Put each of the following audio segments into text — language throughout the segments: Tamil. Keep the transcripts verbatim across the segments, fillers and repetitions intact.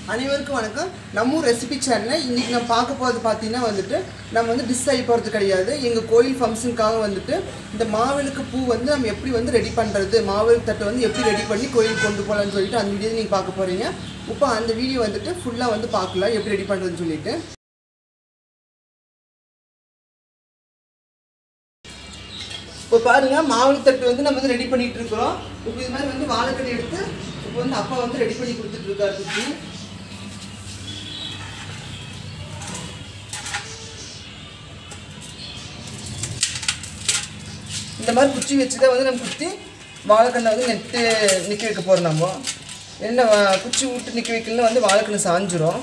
அனைவருக்கும் வணக்கம். நம்ம ஊர் ரெசிபி சேனலில் இன்றைக்கி நம்ம பார்க்க போகிறது பார்த்தீங்கன்னா வந்துட்டு நம்ம வந்து டிஸ் ஆகி போகிறது கிடையாது. எங்கள் கோயில் ஃபங்க்ஷனுக்காக வந்துட்டு இந்த மாவிளக்கு பூ வந்து நம்ம எப்படி வந்து ரெடி பண்ணுறது, மாவிளக்கு தட்டை வந்து எப்படி ரெடி பண்ணி கோயிலுக்கு கொண்டு போகலான்னு சொல்லிட்டு அந்த வீடியோ நீங்கள் பார்க்க போகிறீங்க. இப்போ அந்த வீடியோ வந்துட்டு ஃபுல்லாக வந்து பார்க்கலாம் எப்படி ரெடி பண்ணுறதுன்னு சொல்லிட்டு. இப்போ பாருங்கள், மாவிளக்கு தட்டு வந்து நம்ம வந்து ரெடி பண்ணிகிட்டு இருக்கிறோம். இப்போ இது மாதிரி வந்து வாழைக்கடை எடுத்து இப்போ வந்து அப்பா வந்து ரெடி பண்ணி கொடுத்துட்ருக்காரு குச்சி. இந்த மாதிரி குச்சி வச்சு தான் வந்து நம்ம குத்தி வாழைக்கண்ணை வந்து நெட்டு நிற்க வைக்க போகிறோம். நம்ம என்ன குச்சி விட்டு நிற்க வைக்கலன்னா வந்து வாழைக்கண்ணு சாஞ்சிரும்.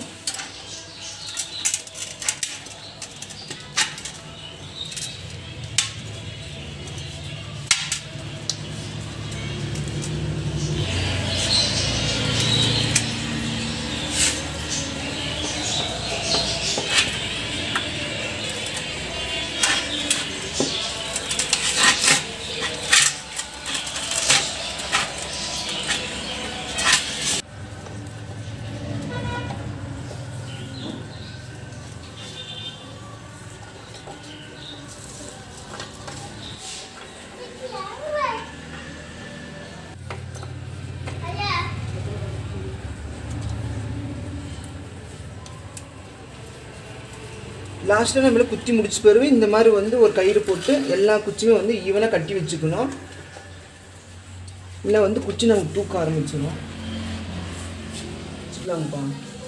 லாஸ்ட்டாக நம்மள குத்தி முடிச்சு பிறகு இந்த மாதிரி வந்து ஒரு கயிறு போட்டு எல்லா குச்சியுமே வந்து ஈவனாக கட்டி வச்சுக்கணும். இல்லை வந்து குச்சி நமக்கு தூக்க ஆரம்பிச்சிடும். வச்சுக்கலாங்கப்பா.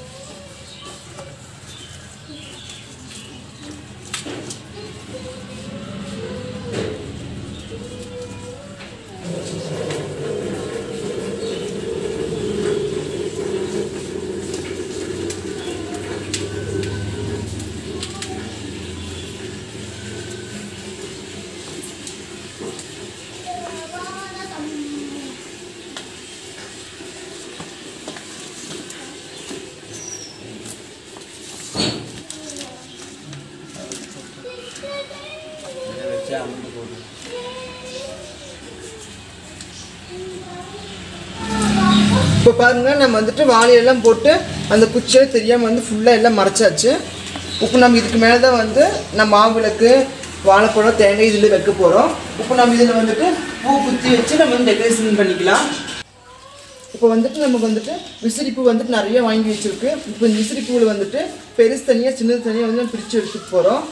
இப்போ பாருங்கள், நம்ம வந்துட்டு வாழையெல்லாம் போட்டு அந்த குச்சியை தெரியாமல் வந்து ஃபுல்லாக எல்லாம் மறைச்சாச்சு. இப்போ நம்ம இதுக்கு மேலே தான் வந்து நம்ம மாவிளக்கு, வாழைப்பழம், தேங்காய் இதில் வைக்க போகிறோம். இப்போ நம்ம இதில் வந்துட்டு பூ குத்தி வச்சு நம்ம வந்து டெக்கரேஷன் பண்ணிக்கலாம். இப்போ வந்துட்டு நமக்கு வந்துட்டு விசிறிப்பூ வந்துட்டு நிறைய வாங்கி வச்சுருக்கு. இப்போ இந்த விசிறிப்பூவில் வந்துட்டு பெருசு தனியாக சின்னது தனியாக வந்து நம்ம பிரித்து எடுத்துகிட்டு போகிறோம்.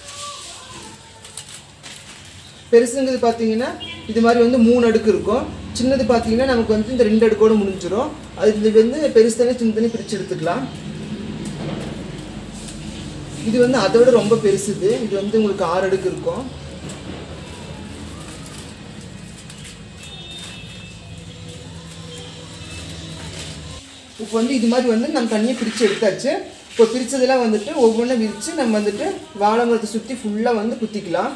பெருசுங்கிறது பார்த்தீங்கன்னா இது மாதிரி வந்து மூணு அடுக்கு இருக்கும். சின்னது பார்த்தீங்கன்னா நமக்கு வந்து இந்த ரெண்டு அடுக்கோடு முடிஞ்சிடும். அது இது வந்து பெருசு தனி சின்ன தனி பிரித்து எடுத்துக்கலாம். இது வந்து அதை விட ரொம்ப பெருசுது. இது வந்து உங்களுக்கு ஆறு அடுக்கு இருக்கும். இப்போ வந்து இது மாதிரி வந்து நம்ம தனியாக பிரித்து எடுத்தாச்சு. இப்போ பிரித்ததெல்லாம் வந்துட்டு ஒவ்வொன்றும் விரித்து நம்ம வந்துட்டு வாழை மரத்தை சுற்றி ஃபுல்லாக வந்து குத்திக்கலாம்.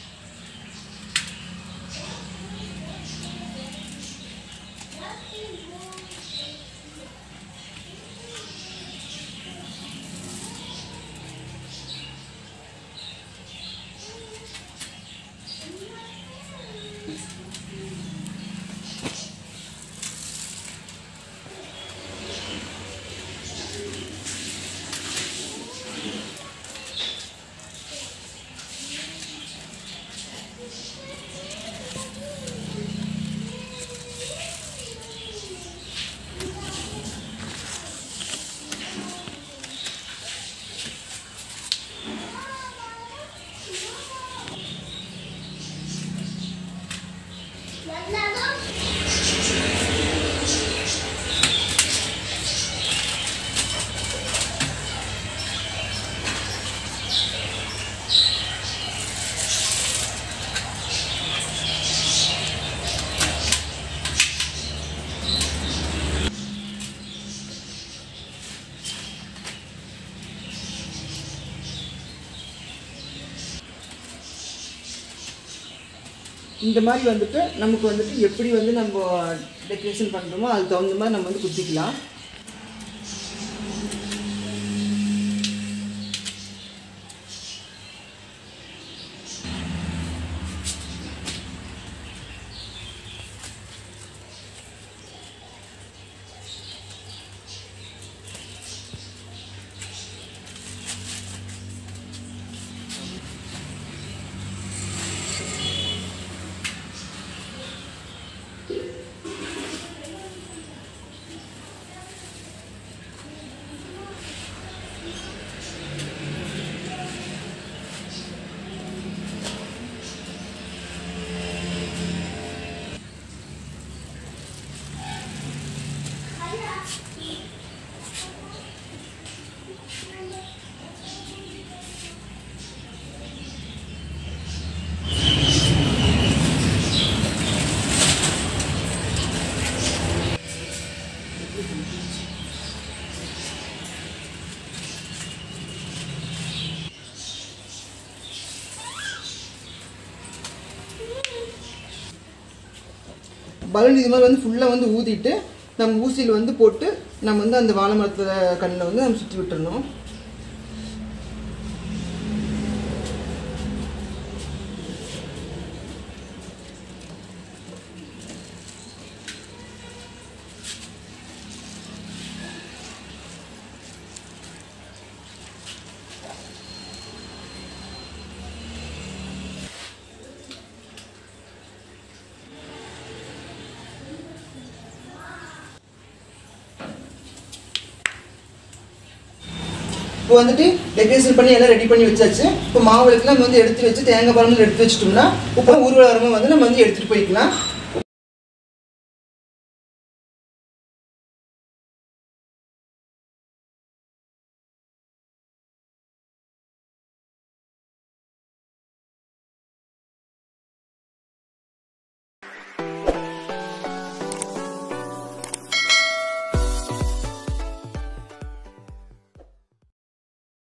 இந்த மாதிரி வந்துட்டு நமக்கு வந்துட்டு எப்படி வந்து நம்ம டெக்கரேஷன் பண்ணுறோமோ அதுக்கு தகுந்த மாதிரி நம்ம வந்து குத்திக்கலாம். பலூன் இது மாதிரி வந்து ஃபுல்லாக வந்து ஊதிட்டு நம்ம ஊசியில் வந்து போட்டு நம்ம வந்து அந்த வாழை மரத்தில் கண்ணில் வந்து நம்ம சுற்றி விட்டுறணும். இப்போ வந்துட்டு டெக்கரேஷன் பண்ணி எல்லாம் ரெடி பண்ணி வச்சாச்சு. இப்போ மாவிளக்குலாம் நம்ம வந்து எடுத்து வச்சு தேங்காய் பழமும் எடுத்து வச்சுட்டோம்னா இப்போ ஊர்வலமாக வந்து நம்ம வந்து எடுத்துகிட்டு போய்க்கலாம்.